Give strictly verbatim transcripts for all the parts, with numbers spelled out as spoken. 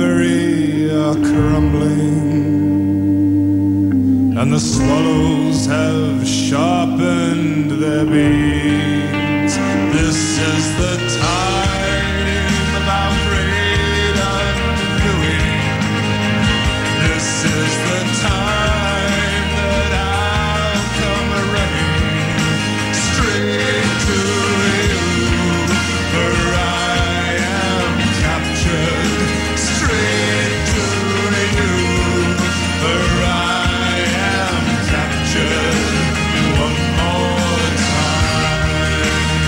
ivory are crumbling, and the swallows have sharpened their beaks. This is the time of our great undoing. This is the time that I'll come running straight to you, for I am captured. Straight to you, for I am captured one more time.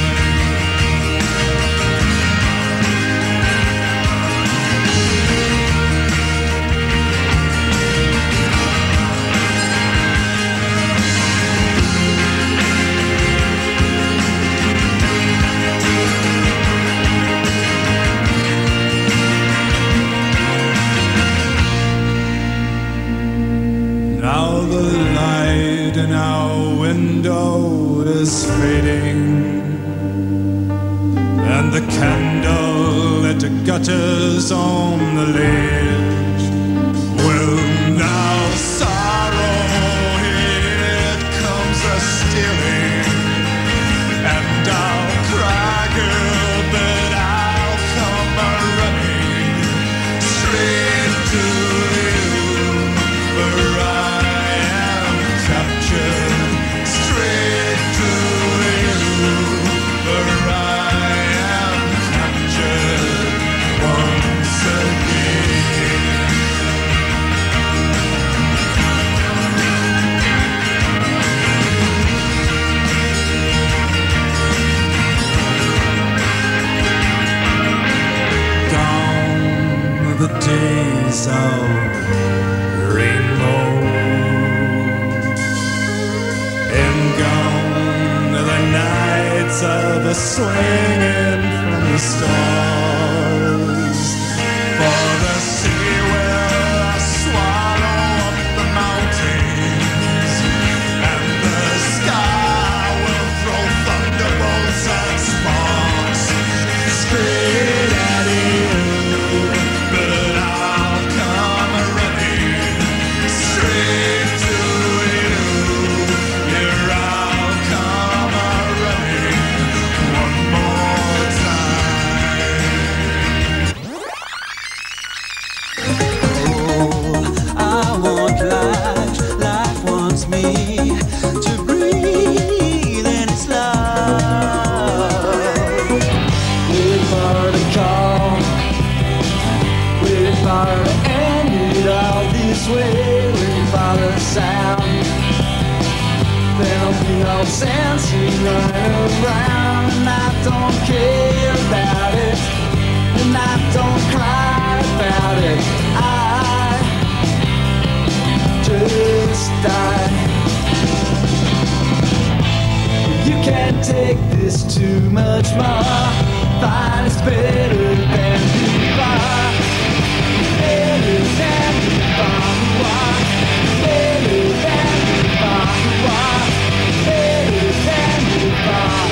Now the light in our window is fading, and the candle it gutters on the ledge. Well, now sorrow it comes a stealing, and I'll cry, girl, but I'll come a running straight to you, for I am captured. Straight to you, for I am captured once again. Gone are the days of rainbow, and gone are the nights of a swinging from the stars. For the sea will swallow up the mountains, and the sky will throw thunderbolts and sparks straight at you, but I'll come running straight to you. Here I'll come running one more time. Oh, I want life, life wants me to breathe in its love. Wait for the call, wait for to end it all this way, wait for the sound. There'll be no sense in running around, and I don't care about it, and I don't cry about it. I just die. You can't take this too much more. Find it's better than you are. Better than you are. Better than you are. Better than you are.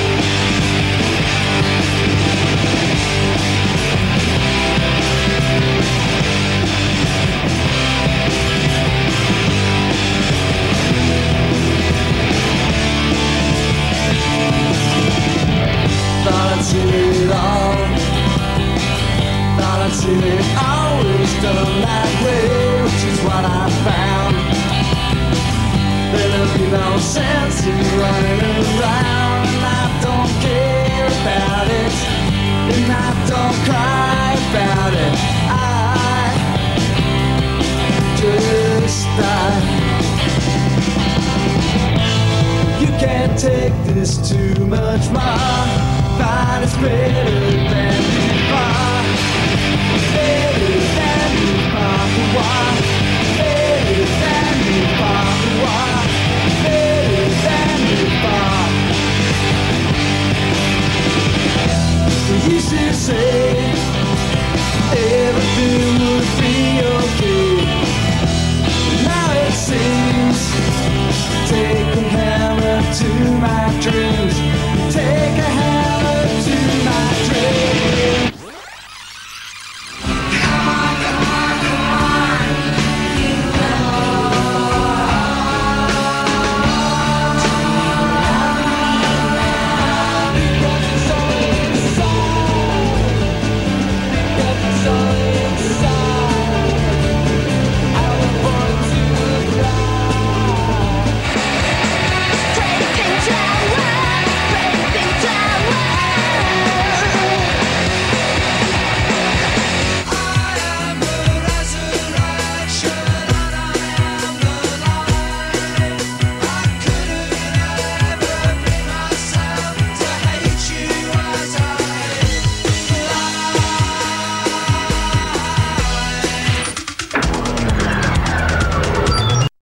Thought I'd seen it all. Thought I'd seen it always done that way, which is what I found. There'll be no sense in running around, and I don't care about it, and I don't cry about it. I just die. You can't take this too much more. Find it's better than you